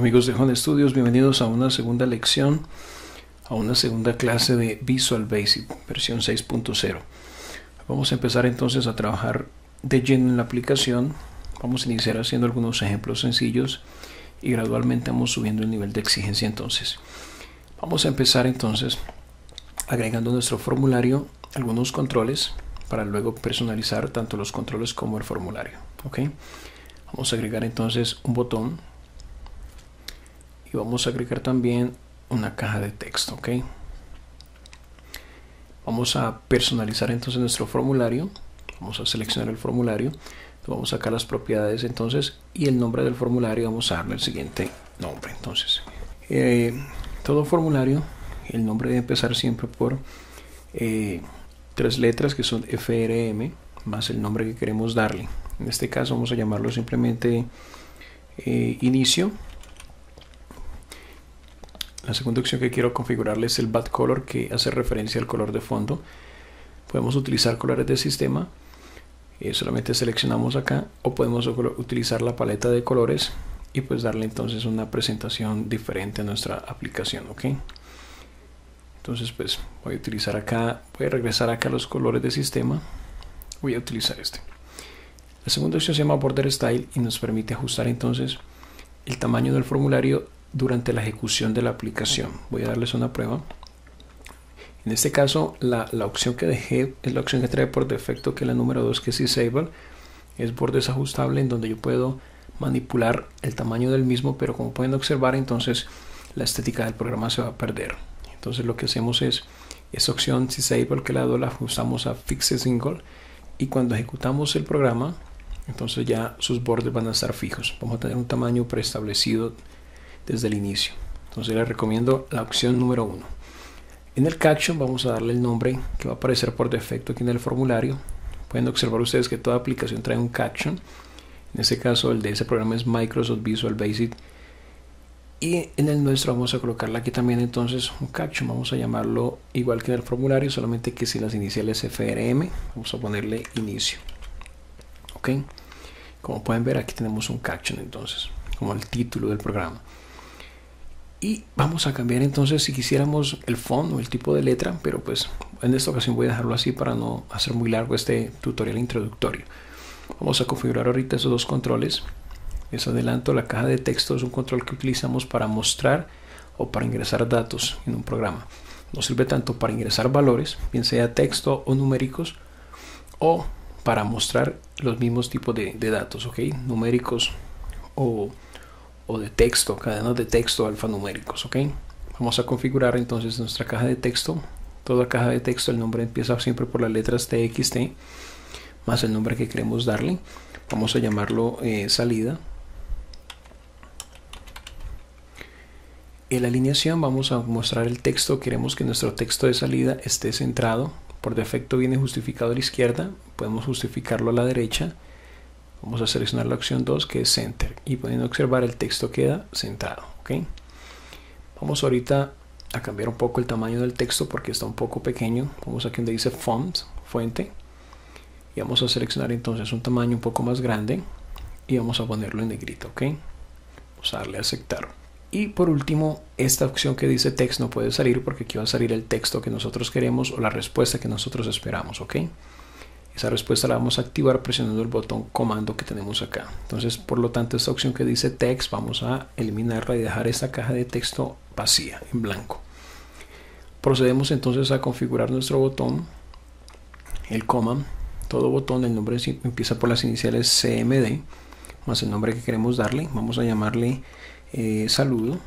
Amigos de Home Studios, bienvenidos a una segunda lección, a una segunda clase de Visual Basic, versión 6.0. Vamos a empezar entonces a trabajar de lleno en la aplicación. Vamos a iniciar haciendo algunos ejemplos sencillos y gradualmente vamos subiendo el nivel de exigencia entonces. Vamos a empezar entonces agregando a nuestro formulario algunos controles para luego personalizar tanto los controles como el formulario. ¿Ok? Vamos a agregar entonces un botón y vamos a agregar también una caja de texto. ¿Ok? Vamos a personalizar entonces nuestro formulario. Vamos a seleccionar el formulario. Vamos a sacar las propiedades entonces y el nombre del formulario vamos a darle el siguiente nombre. Entonces, todo formulario, el nombre debe empezar siempre por 3 letras que son FRM más el nombre que queremos darle. En este caso vamos a llamarlo simplemente inicio. La segunda opción que quiero configurarle es el back color, que hace referencia al color de fondo. Podemos utilizar colores de sistema, solamente seleccionamos acá, o podemos utilizar la paleta de colores y pues darle entonces una presentación diferente a nuestra aplicación. ¿Ok? Entonces pues voy a utilizar acá, voy a regresar acá a los colores de sistema, voy a utilizar este. La segunda opción se llama Border Style y nos permite ajustar entonces el tamaño del formulario durante la ejecución de la aplicación. Voy a darles una prueba. En este caso la opción que dejé es la opción que trae por defecto, que es la número 2, que es Disable. Es bordes ajustable, en donde yo puedo manipular el tamaño del mismo, pero como pueden observar entonces la estética del programa se va a perder. Entonces lo que hacemos es esa opción Disable, que la ajustamos a Fixed Single, y cuando ejecutamos el programa entonces ya sus bordes van a estar fijos. Vamos a tener un tamaño preestablecido desde el inicio. Entonces les recomiendo la opción número 1. En el caption vamos a darle el nombre que va a aparecer por defecto aquí en el formulario. Pueden observar ustedes que toda aplicación trae un caption. En este caso el de ese programa es Microsoft Visual Basic, y en el nuestro vamos a colocarle aquí también entonces un caption. Vamos a llamarlo igual que en el formulario, solamente que sin las iniciales FRM. Vamos a ponerle inicio. Ok, como pueden ver aquí tenemos un caption entonces como el título del programa. Y vamos a cambiar entonces, si quisiéramos, el font o el tipo de letra, pero pues en esta ocasión voy a dejarlo así para no hacer muy largo este tutorial introductorio. Vamos a configurar ahorita esos dos controles. Les adelanto, la caja de texto es un control que utilizamos para mostrar o para ingresar datos en un programa. Nos sirve tanto para ingresar valores, bien sea texto o numéricos, o para mostrar los mismos tipos de datos, ¿ok? Numéricos o de texto, cadenas de texto alfanuméricos. ¿Ok? Vamos a configurar entonces nuestra caja de texto. Toda caja de texto, el nombre empieza siempre por las letras TXT más el nombre que queremos darle. Vamos a llamarlo salida. En la alineación vamos a mostrar el texto. Queremos que nuestro texto de salida esté centrado. Por defecto viene justificado a la izquierda, podemos justificarlo a la derecha. Vamos a seleccionar la opción 2, que es Center, y pueden observar el texto queda centrado. ¿Ok? Vamos ahorita a cambiar un poco el tamaño del texto porque está un poco pequeño. Vamos aquí donde dice Font, fuente, y vamos a seleccionar entonces un tamaño un poco más grande y vamos a ponerlo en negrito. ¿Ok? Vamos a darle a aceptar. Y por último, esta opción que dice Text no puede salir porque aquí va a salir el texto que nosotros queremos o la respuesta que nosotros esperamos. ¿Ok? Esa respuesta la vamos a activar presionando el botón comando que tenemos acá. Entonces, por lo tanto, esta opción que dice Text vamos a eliminarla y dejar esta caja de texto vacía, en blanco. Procedemos entonces a configurar nuestro botón, el command. Todo botón, el nombre empieza por las iniciales CMD más el nombre que queremos darle. Vamos a llamarle saludo,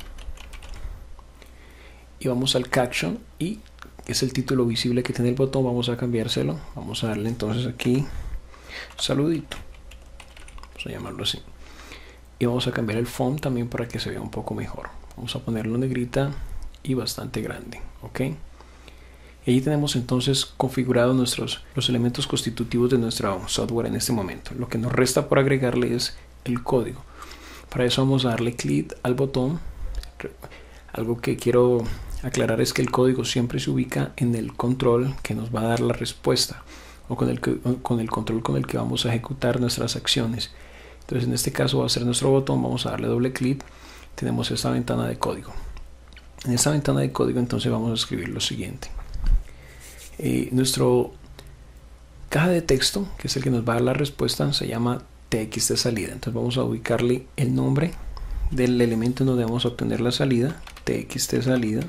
y vamos al caption, y es el título visible que tiene el botón. Vamos a cambiárselo, vamos a darle entonces aquí saludito, vamos a llamarlo así, y vamos a cambiar el font también para que se vea un poco mejor. Vamos a ponerlo negrita y bastante grande. Ok, y allí tenemos entonces configurados los elementos constitutivos de nuestro software en este momento. Lo que nos resta por agregarle es el código. Para eso vamos a darle clic al botón. Algo que quiero aclarar es que el código siempre se ubica en el control que nos va a dar la respuesta, o con el control con el que vamos a ejecutar nuestras acciones. Entonces en este caso va a ser nuestro botón. Vamos a darle doble clic tenemos esta ventana de código. En esta ventana de código entonces vamos a escribir lo siguiente. Nuestro caja de texto, que es el que nos va a dar la respuesta, se llama txt salida. Entonces vamos a ubicarle el nombre del elemento en donde vamos a obtener la salida, txt salida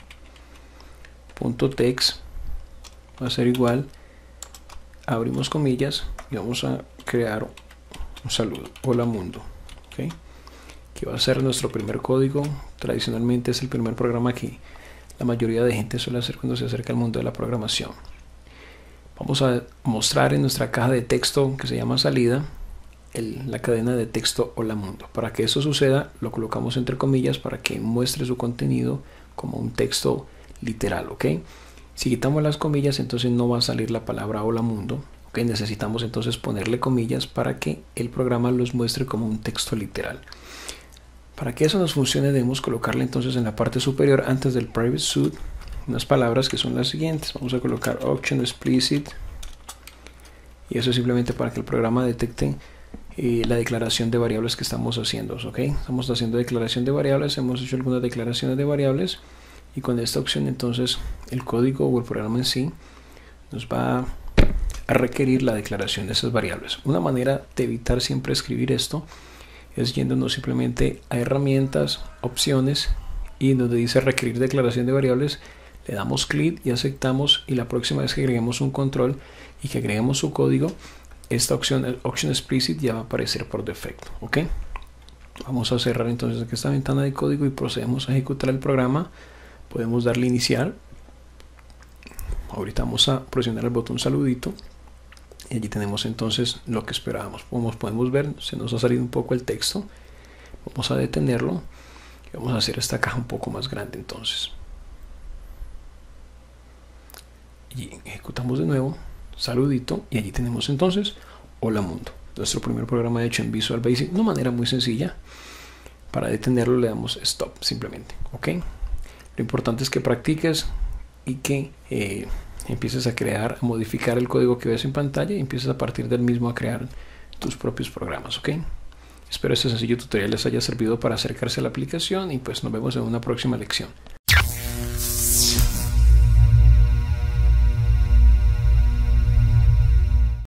.text va a ser igual, abrimos comillas y vamos a crear un saludo, hola mundo, ¿okay? Que va a ser nuestro primer código. Tradicionalmente es el primer programa que la mayoría de gente suele hacer cuando se acerca al mundo de la programación. Vamos a mostrar en nuestra caja de texto, que se llama salida, la cadena de texto hola mundo. Para que eso suceda, lo colocamos entre comillas para que muestre su contenido como un texto literal, ¿ok? Si quitamos las comillas, entonces no va a salir la palabra hola mundo, ¿ok? Necesitamos entonces ponerle comillas para que el programa los muestre como un texto literal. Para que eso nos funcione, debemos colocarle entonces en la parte superior, antes del private suit, unas palabras que son las siguientes. Vamos a colocar option explicit, y eso es simplemente para que el programa detecte la declaración de variables que estamos haciendo, ¿ok? Estamos haciendo declaración de variables, hemos hecho algunas declaraciones de variables, y con esta opción entonces el código o el programa en sí nos va a requerir la declaración de esas variables. Una manera de evitar siempre escribir esto es yéndonos simplemente a herramientas, opciones, y donde dice requerir declaración de variables, le damos clic y aceptamos, y la próxima vez que agreguemos un control y que agreguemos su código, esta opción, el option explicit, ya va a aparecer por defecto, ¿ok? Vamos a cerrar entonces aquí esta ventana de código y procedemos a ejecutar el programa. Podemos darle iniciar. Ahorita vamos a presionar el botón saludito y allí tenemos entonces lo que esperábamos. Como podemos ver, se nos ha salido un poco el texto. Vamos a detenerlo y vamos a hacer esta caja un poco más grande entonces. Y ejecutamos de nuevo, saludito, y allí tenemos entonces hola mundo, nuestro primer programa hecho en Visual Basic de una manera muy sencilla. Para detenerlo le damos stop simplemente, ¿ok? Lo importante es que practiques y que empieces a crear, a modificar el código que ves en pantalla, y empieces a partir del mismo a crear tus propios programas, ¿ok? Espero este sencillo tutorial les haya servido para acercarse a la aplicación, y pues nos vemos en una próxima lección.